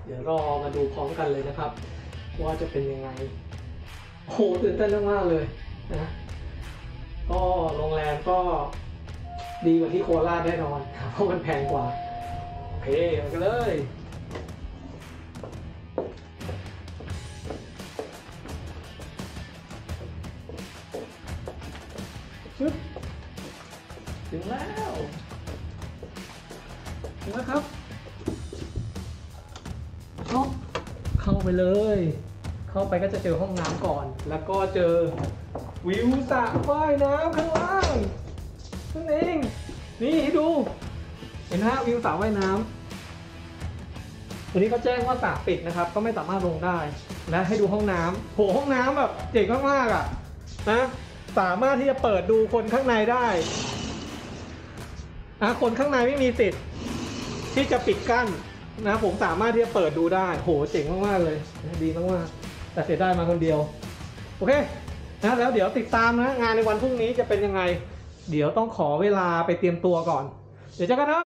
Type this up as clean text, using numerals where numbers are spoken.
เดี๋ยวรอมาดูพร้อมกันเลยนะครับว่าจะเป็นยังไงโอ้โหตื่นเต้นมากๆเลยนะก็โรงแรมก็ดีกว่าที่โคราชแน่นอนเพราะมันแพงกว่าโอเคไปกันเลยถึงแล้วครับเข้าไปเลยเข้าไปก็จะเจอห้องน้ำก่อนแล้วก็เจอวิวสระว่ายน้ำข้างล่างนั่นเองนี่ให้ดูเห็นไหมฮะวิวสระว่ายน้ำวันนี้เขาแจ้งว่าสระปิดนะครับก็ไม่สามารถลงได้และให้ดูห้องน้ำโหห้องน้ำแบบเจ๋งมากๆอ่ะนะสามารถที่จะเปิดดูคนข้างในได้คนข้างในไม่มีสิทธิ์ที่จะปิดกั้นนะผมสามารถที่จะเปิดดูได้โหเจ๋งมากๆเลยดีมากๆแต่เสียดายมาคนเดียวโอเคนะแล้วเดี๋ยวติดตามนะงานในวันพรุ่งนี้จะเป็นยังไงเดี๋ยวต้องขอเวลาไปเตรียมตัวก่อนเดี๋ยวเจอกันนะ